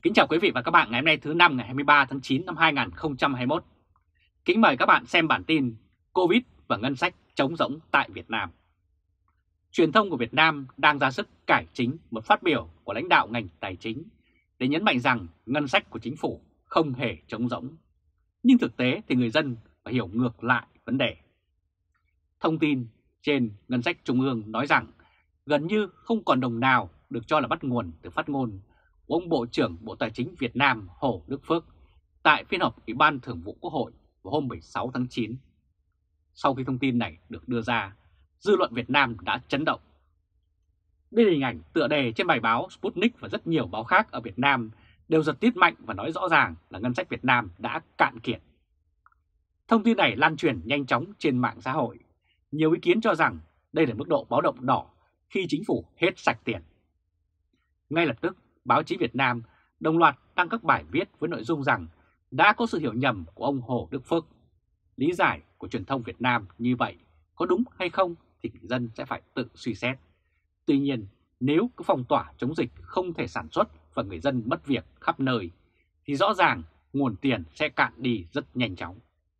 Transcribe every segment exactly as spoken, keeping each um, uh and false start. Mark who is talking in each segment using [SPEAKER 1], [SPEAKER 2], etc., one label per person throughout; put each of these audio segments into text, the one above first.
[SPEAKER 1] Kính chào quý vị và các bạn ngày hôm nay thứ năm ngày hai mươi ba tháng chín năm hai nghìn không trăm hai mươi mốt. Kính mời các bạn xem bản tin Covid và ngân sách trống rỗng tại Việt Nam. Truyền thông của Việt Nam đang ra sức cải chính một phát biểu của lãnh đạo ngành tài chính để nhấn mạnh rằng ngân sách của chính phủ không hề trống rỗng. Nhưng thực tế thì người dân phải hiểu ngược lại vấn đề. Thông tin trên ngân sách trung ương nói rằng gần như không còn đồng nào được cho là bắt nguồn từ phát ngôn của ông Bộ trưởng Bộ Tài chính Việt Nam Hồ Đức Phước tại phiên họp Ủy ban Thường vụ Quốc hội vào hôm mười sáu tháng chín. Sau khi thông tin này được đưa ra, dư luận Việt Nam đã chấn động. Đây là hình ảnh tựa đề trên bài báo Sputnik và rất nhiều báo khác ở Việt Nam đều giật tít mạnh và nói rõ ràng là ngân sách Việt Nam đã cạn kiệt. Thông tin này lan truyền nhanh chóng trên mạng xã hội. Nhiều ý kiến cho rằng đây là mức độ báo động đỏ khi chính phủ hết sạch tiền. Ngay lập tức, báo chí Việt Nam đồng loạt đăng các bài viết với nội dung rằng đã có sự hiểu nhầm của ông Hồ Đức Phước. Lý giải của truyền thông Việt Nam như vậy có đúng hay không thì người dân sẽ phải tự suy xét. Tuy nhiên, nếu cứ phong tỏa chống dịch không thể sản xuất và người dân mất việc khắp nơi, thì rõ ràng nguồn tiền sẽ cạn đi rất nhanh chóng.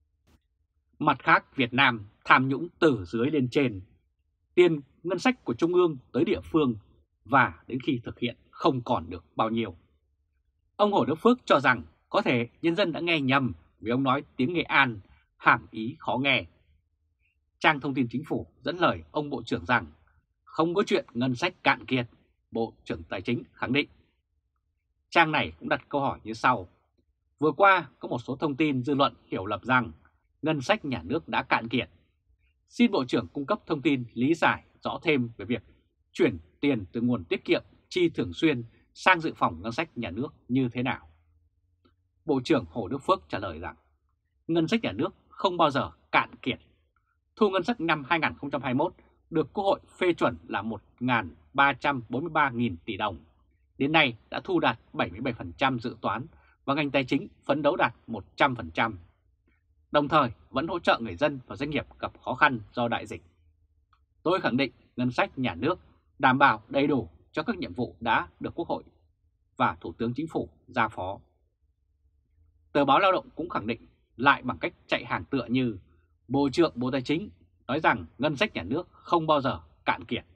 [SPEAKER 1] Mặt khác, Việt Nam tham nhũng từ dưới lên trên, tiền ngân sách của trung ương tới địa phương và đến khi thực hiện không còn được bao nhiêu. Ông Hồ Đức Phước cho rằng có thể nhân dân đã nghe nhầm vì ông nói tiếng Nghệ An, hàm ý khó nghe. Trang Thông tin Chính phủ dẫn lời ông Bộ trưởng rằng không có chuyện ngân sách cạn kiệt, Bộ trưởng Tài chính khẳng định. Trang này cũng đặt câu hỏi như sau. Vừa qua có một số thông tin dư luận hiểu lầm rằng ngân sách nhà nước đã cạn kiệt. Xin Bộ trưởng cung cấp thông tin lý giải rõ thêm về việc chuyển tiền từ nguồn tiết kiệm chi thường xuyên sang dự phòng ngân sách nhà nước như thế nào. Bộ trưởng Hồ Đức Phước trả lời rằng ngân sách nhà nước không bao giờ cạn kiệt. Thu ngân sách năm hai nghìn không trăm hai mươi mốt được Quốc hội phê chuẩn là một nghìn ba trăm bốn mươi ba nghìn tỷ đồng. Đến nay đã thu đạt bảy mươi bảy phần trăm dự toán và ngành tài chính phấn đấu đạt một trăm phần trăm. Đồng thời vẫn hỗ trợ người dân và doanh nghiệp gặp khó khăn do đại dịch. Tôi khẳng định ngân sách nhà nước đảm bảo đầy đủ cho các nhiệm vụ đã được Quốc hội và Thủ tướng Chính phủ giao phó. Tờ báo Lao động cũng khẳng định lại bằng cách chạy hàng tựa như Bộ trưởng Bộ Tài chính nói rằng ngân sách nhà nước không bao giờ cạn kiệt.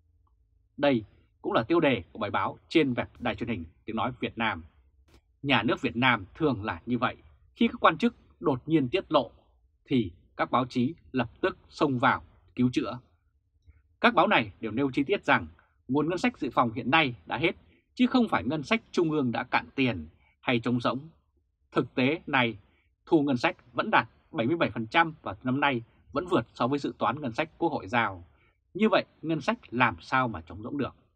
[SPEAKER 1] Đây cũng là tiêu đề của bài báo trên web Đài Truyền hình Tiếng Nói Việt Nam. Nhà nước Việt Nam thường là như vậy, khi các quan chức đột nhiên tiết lộ thì các báo chí lập tức xông vào cứu chữa. Các báo này đều nêu chi tiết rằng nguồn ngân sách dự phòng hiện nay đã hết, chứ không phải ngân sách trung ương đã cạn tiền hay trống rỗng. Thực tế này, thu ngân sách vẫn đạt bảy mươi bảy phần trăm và năm nay vẫn vượt so với dự toán ngân sách Quốc hội giao. Như vậy, ngân sách làm sao mà trống rỗng được?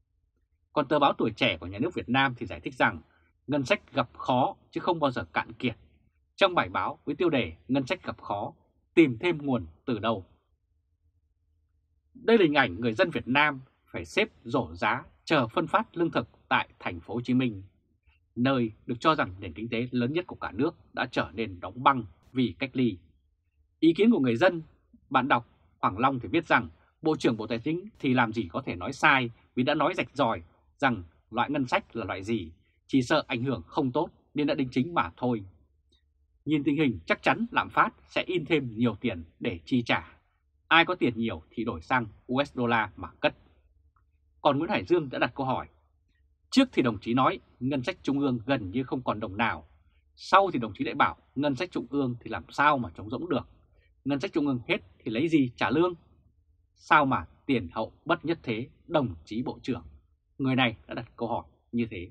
[SPEAKER 1] Còn tờ báo Tuổi Trẻ của nhà nước Việt Nam thì giải thích rằng ngân sách gặp khó chứ không bao giờ cạn kiệt. Trong bài báo với tiêu đề ngân sách gặp khó, tìm thêm nguồn từ đâu? Đây là hình ảnh người dân Việt Nam phải xếp rổ giá chờ phân phát lương thực tại thành phố Hồ Chí Minh, nơi được cho rằng nền kinh tế lớn nhất của cả nước đã trở nên đóng băng vì cách ly. Ý kiến của người dân, bạn đọc Hoàng Long thì viết rằng Bộ trưởng Bộ Tài chính thì làm gì có thể nói sai vì đã nói rạch ròi rằng loại ngân sách là loại gì, chỉ sợ ảnh hưởng không tốt nên đã đính chính mà thôi. Nhìn tình hình chắc chắn lạm phát sẽ in thêm nhiều tiền để chi trả. Ai có tiền nhiều thì đổi sang u ét dollar mà cất. Còn Nguyễn Hải Dương đã đặt câu hỏi. Trước thì đồng chí nói ngân sách trung ương gần như không còn đồng nào. Sau thì đồng chí lại bảo ngân sách trung ương thì làm sao mà trống rỗng được. Ngân sách trung ương hết thì lấy gì trả lương? Sao mà tiền hậu bất nhất thế, đồng chí Bộ trưởng? Người này đã đặt câu hỏi như thế.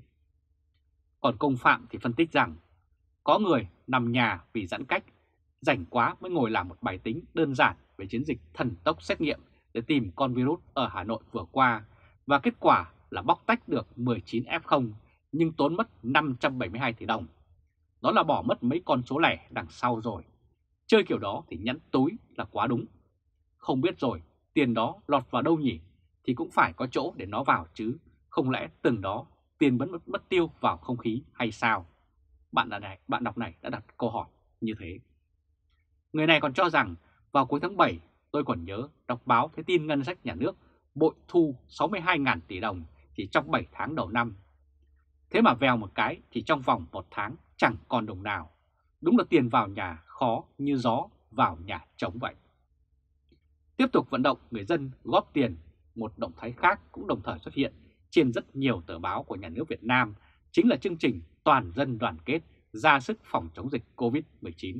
[SPEAKER 1] Còn Công Phạm thì phân tích rằng có người nằm nhà vì giãn cách, rảnh quá mới ngồi làm một bài tính đơn giản về chiến dịch thần tốc xét nghiệm để tìm con virus ở Hà Nội vừa qua, và kết quả là bóc tách được mười chín ép không nhưng tốn mất năm trăm bảy mươi hai tỷ đồng. Đó là bỏ mất mấy con số lẻ đằng sau rồi. Chơi kiểu đó thì nhẫn túi là quá đúng. Không biết rồi, tiền đó lọt vào đâu nhỉ? Thì cũng phải có chỗ để nó vào chứ. Không lẽ từng đó tiền vẫn mất, mất tiêu vào không khí hay sao? Bạn, này, bạn đọc này đã đặt câu hỏi như thế. Người này còn cho rằng vào cuối tháng bảy tôi còn nhớ đọc báo thấy tin ngân sách nhà nước bội thu sáu mươi hai nghìn tỷ đồng chỉ trong bảy tháng đầu năm. Thế mà vèo một cái thì trong vòng một tháng chẳng còn đồng nào. Đúng là tiền vào nhà khó như gió vào nhà trống vậy. Tiếp tục vận động người dân góp tiền, một động thái khác cũng đồng thời xuất hiện trên rất nhiều tờ báo của nhà nước Việt Nam, chính là chương trình Toàn dân đoàn kết ra sức phòng chống dịch Covid mười chín.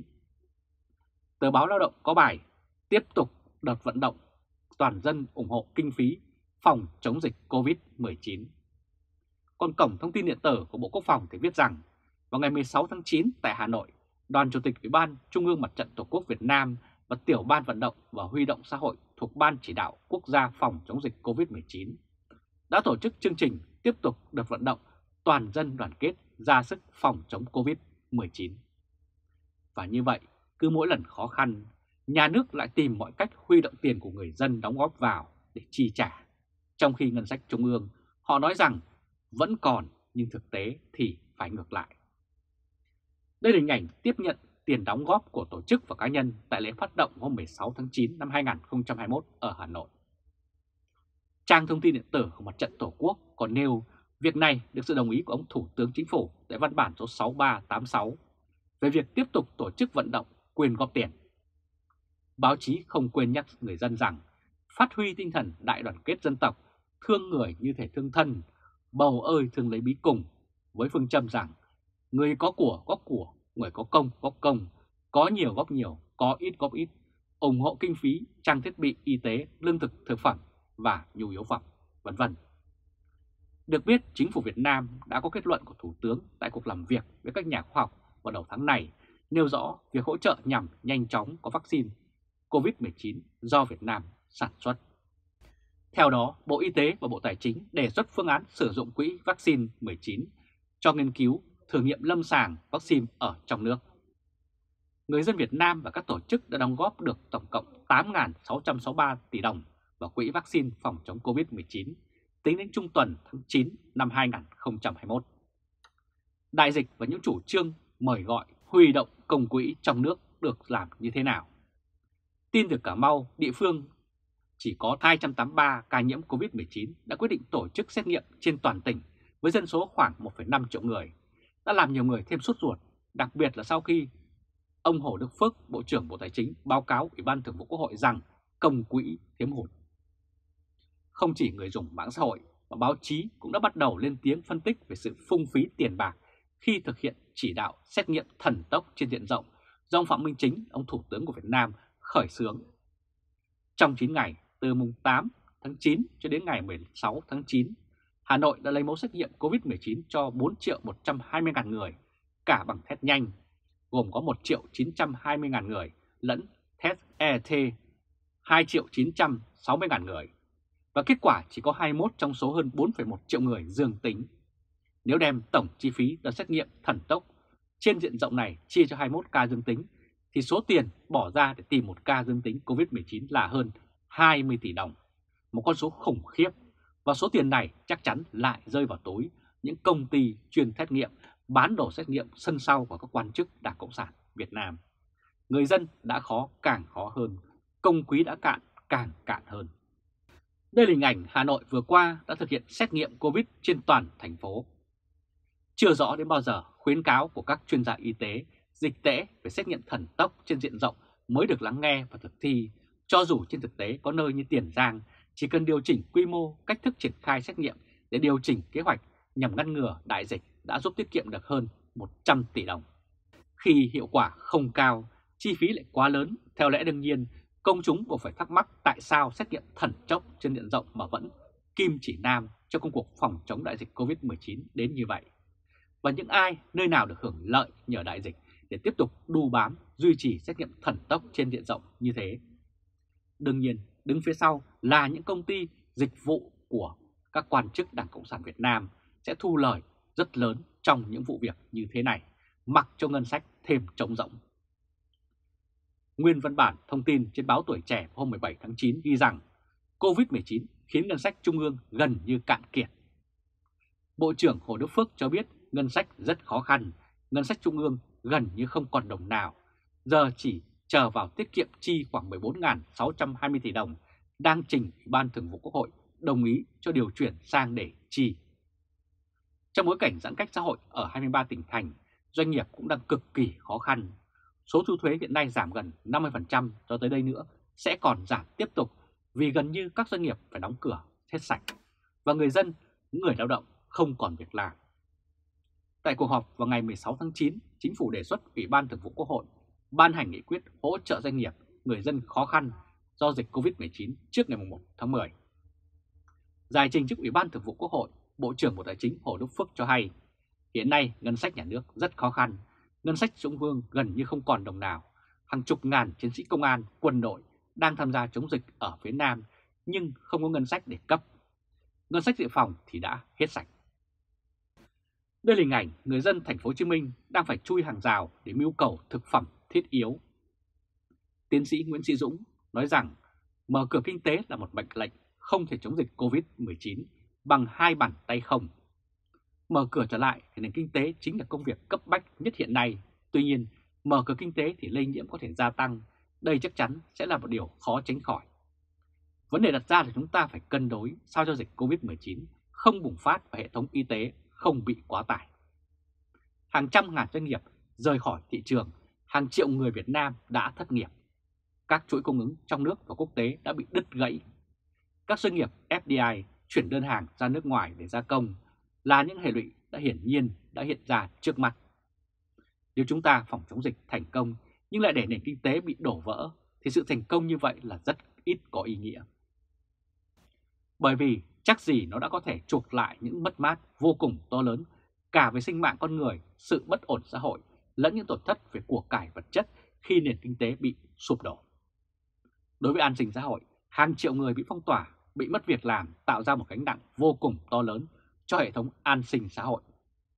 [SPEAKER 1] Tờ báo Lao động có bài tiếp tục đợt vận động toàn dân ủng hộ kinh phí phòng chống dịch Covid mười chín. Còn cổng thông tin điện tử của Bộ Quốc phòng thì viết rằng vào ngày mười sáu tháng chín tại Hà Nội, Đoàn Chủ tịch Ủy ban Trung ương Mặt trận Tổ quốc Việt Nam và Tiểu ban Vận động và Huy động xã hội thuộc Ban Chỉ đạo Quốc gia phòng chống dịch Covid mười chín đã tổ chức chương trình tiếp tục đợt vận động toàn dân đoàn kết ra sức phòng chống Covid mười chín. Và như vậy, cứ mỗi lần khó khăn, nhà nước lại tìm mọi cách huy động tiền của người dân đóng góp vào để chi trả. Trong khi ngân sách trung ương, họ nói rằng vẫn còn, nhưng thực tế thì phải ngược lại. Đây là hình ảnh tiếp nhận tiền đóng góp của tổ chức và cá nhân tại lễ phát động hôm mười sáu tháng chín năm hai nghìn không trăm hai mươi mốt ở Hà Nội. Trang thông tin điện tử của Mặt trận Tổ quốc còn nêu việc này được sự đồng ý của ông Thủ tướng Chính phủ tại văn bản số sáu ba tám sáu về việc tiếp tục tổ chức vận động quyên góp tiền. Báo chí không quên nhắc người dân rằng phát huy tinh thần đại đoàn kết dân tộc, thương người như thể thương thân, bầu ơi thương lấy bí cùng, với phương châm rằng người có của góp của, người có công góp công, có nhiều góp nhiều, có ít góp ít, ủng hộ kinh phí, trang thiết bị y tế, lương thực, thực phẩm và nhu yếu phẩm, vân vân. Được biết, chính phủ Việt Nam đã có kết luận của Thủ tướng tại cuộc làm việc với các nhà khoa học vào đầu tháng này, nêu rõ việc hỗ trợ nhằm nhanh chóng có vaccine Covid mười chín do Việt Nam sản xuất. Theo đó, Bộ Y tế và Bộ Tài chính đề xuất phương án sử dụng quỹ vaccine mười chín cho nghiên cứu, thử nghiệm lâm sàng vaccine ở trong nước. Người dân Việt Nam và các tổ chức đã đóng góp được tổng cộng tám nghìn sáu trăm sáu mươi ba tỷ đồng vào quỹ vaccine phòng chống Covid mười chín tính đến trung tuần tháng chín năm hai nghìn không trăm hai mươi mốt. Đại dịch và những chủ trương mời gọi huy động công quỹ trong nước được làm như thế nào? Tin từ Cà Mau, địa phương chỉ có hai trăm tám mươi ba ca nhiễm Covid mười chín đã quyết định tổ chức xét nghiệm trên toàn tỉnh với dân số khoảng một phẩy năm triệu người, đã làm nhiều người thêm sốt ruột, đặc biệt là sau khi ông Hồ Đức Phước, Bộ trưởng Bộ Tài chính báo cáo Ủy ban Thường vụ Quốc hội rằng công quỹ thiếu hụt. Không chỉ người dùng mạng xã hội mà báo chí cũng đã bắt đầu lên tiếng phân tích về sự phung phí tiền bạc khi thực hiện chỉ đạo xét nghiệm thần tốc trên diện rộng do ông Phạm Minh Chính, ông Thủ tướng của Việt Nam khởi xướng. Trong chín ngày từ mùng tám tháng chín cho đến ngày mười sáu tháng chín, Hà Nội đã lấy mẫu xét nghiệm Covid mười chín cho bốn triệu một trăm hai mươi nghìn người, cả bằng test nhanh, gồm có một triệu chín trăm hai mươi nghìn người lẫn test e tê hai triệu chín trăm sáu mươi nghìn người. Và kết quả chỉ có hai mươi mốt trong số hơn bốn phẩy một triệu người dương tính. Nếu đem tổng chi phí đợt xét nghiệm thần tốc trên diện rộng này chia cho hai mươi mốt ca dương tính, thì số tiền bỏ ra để tìm một ca dương tính Covid mười chín là hơn hai mươi tỷ đồng, một con số khủng khiếp. Và số tiền này chắc chắn lại rơi vào túi những công ty chuyên xét nghiệm, bán đồ xét nghiệm sân sau của các quan chức Đảng Cộng sản Việt Nam. Người dân đã khó càng khó hơn, công quỹ đã cạn càng cạn hơn. Đây là hình ảnh Hà Nội vừa qua đã thực hiện xét nghiệm Covid trên toàn thành phố. Chưa rõ đến bao giờ khuyến cáo của các chuyên gia y tế, dịch tễ về xét nghiệm thần tốc trên diện rộng mới được lắng nghe và thực thi, cho dù trên thực tế có nơi như Tiền Giang chỉ cần điều chỉnh quy mô, cách thức triển khai xét nghiệm để điều chỉnh kế hoạch nhằm ngăn ngừa đại dịch đã giúp tiết kiệm được hơn một trăm tỷ đồng. Khi hiệu quả không cao, chi phí lại quá lớn, theo lẽ đương nhiên, công chúng buộc phải thắc mắc tại sao xét nghiệm thần tốc trên diện rộng mà vẫn kim chỉ nam cho công cuộc phòng chống đại dịch Covid mười chín đến như vậy. Và những ai, nơi nào được hưởng lợi nhờ đại dịch để tiếp tục đu bám, duy trì xét nghiệm thần tốc trên diện rộng như thế. Đương nhiên, đứng phía sau là những công ty dịch vụ của các quan chức Đảng Cộng sản Việt Nam sẽ thu lời rất lớn trong những vụ việc như thế này, mặc cho ngân sách thêm trống rỗng. Nguyên văn bản thông tin trên báo Tuổi Trẻ hôm mười bảy tháng chín ghi rằng Covid mười chín khiến ngân sách trung ương gần như cạn kiệt. Bộ trưởng Hồ Đức Phước cho biết ngân sách rất khó khăn, ngân sách trung ương gần như không còn đồng nào, giờ chỉ chờ vào tiết kiệm chi khoảng mười bốn nghìn sáu trăm hai mươi tỷ đồng đang trình Ủy ban Thường vụ Quốc hội đồng ý cho điều chuyển sang để chi. Trong bối cảnh giãn cách xã hội ở hai mươi ba tỉnh thành, doanh nghiệp cũng đang cực kỳ khó khăn. Số thu thuế hiện nay giảm gần năm mươi phần trăm, cho tới đây nữa sẽ còn giảm tiếp tục vì gần như các doanh nghiệp phải đóng cửa hết sạch và người dân, những người lao động không còn việc làm. Tại cuộc họp vào ngày mười sáu tháng chín, Chính phủ đề xuất Ủy ban Thường vụ Quốc hội ban hành nghị quyết hỗ trợ doanh nghiệp, người dân khó khăn do dịch Covid mười chín trước ngày một tháng mười. Giải trình trước Ủy ban Thường vụ Quốc hội, Bộ trưởng Bộ Tài chính Hồ Đức Phước cho hay, hiện nay ngân sách nhà nước rất khó khăn, ngân sách trung ương gần như không còn đồng nào, hàng chục ngàn chiến sĩ công an, quân đội đang tham gia chống dịch ở phía Nam nhưng không có ngân sách để cấp. Ngân sách dự phòng thì đã hết sạch. Đây là hình ảnh người dân thành phố Hồ Chí Minh đang phải chui hàng rào để mưu cầu thực phẩm thiết yếu. Tiến sĩ Nguyễn Sĩ Dũng nói rằng mở cửa kinh tế là một mệnh lệnh, không thể chống dịch Covid mười chín bằng hai bàn tay không. Mở cửa trở lại thì nền kinh tế chính là công việc cấp bách nhất hiện nay. Tuy nhiên, mở cửa kinh tế thì lây nhiễm có thể gia tăng. Đây chắc chắn sẽ là một điều khó tránh khỏi. Vấn đề đặt ra là chúng ta phải cân đối sao cho dịch Covid mười chín không bùng phát và hệ thống y tế không bị quá tải. Hàng trăm ngàn doanh nghiệp rời khỏi thị trường, hàng triệu người Việt Nam đã thất nghiệp. Các chuỗi cung ứng trong nước và quốc tế đã bị đứt gãy. Các doanh nghiệp ép đê i chuyển đơn hàng ra nước ngoài để gia công là những hệ lụy đã hiển nhiên đã hiện ra trước mắt. Nếu chúng ta phòng chống dịch thành công nhưng lại để nền kinh tế bị đổ vỡ thì sự thành công như vậy là rất ít có ý nghĩa. Bởi vì chắc gì nó đã có thể chuộc lại những mất mát vô cùng to lớn cả về sinh mạng con người, sự bất ổn xã hội lẫn những tổn thất về của cải vật chất khi nền kinh tế bị sụp đổ. Đối với an sinh xã hội, hàng triệu người bị phong tỏa, bị mất việc làm tạo ra một gánh nặng vô cùng to lớn cho hệ thống an sinh xã hội.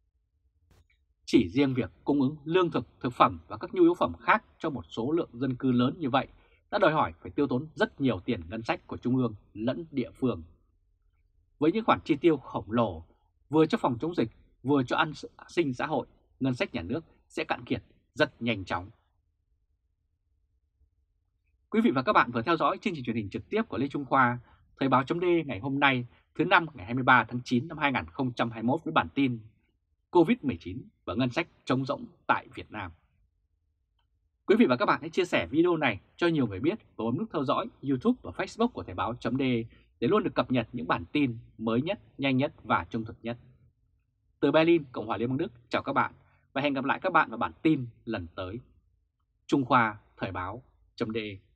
[SPEAKER 1] Chỉ riêng việc cung ứng lương thực, thực phẩm và các nhu yếu phẩm khác cho một số lượng dân cư lớn như vậy đã đòi hỏi phải tiêu tốn rất nhiều tiền ngân sách của trung ương lẫn địa phương. Với những khoản chi tiêu khổng lồ, vừa cho phòng chống dịch, vừa cho an sinh xã hội, ngân sách nhà nước sẽ cạn kiệt rất nhanh chóng. Quý vị và các bạn vừa theo dõi chương trình truyền hình trực tiếp của Lê Trung Khoa, Thời báo chấm D ngày hôm nay, thứ năm ngày hai mươi ba tháng chín năm hai nghìn không trăm hai mươi mốt với bản tin Covid mười chín và ngân sách trống rỗng tại Việt Nam. Quý vị và các bạn hãy chia sẻ video này cho nhiều người biết và bấm nút theo dõi YouTube và Facebook của Thời báo chấm D để luôn được cập nhật những bản tin mới nhất, nhanh nhất và trung thực nhất. Từ Berlin, Cộng hòa Liên bang Đức, chào các bạn và hẹn gặp lại các bạn vào bản tin lần tới. Trung Khoa, Thời báo chấm D.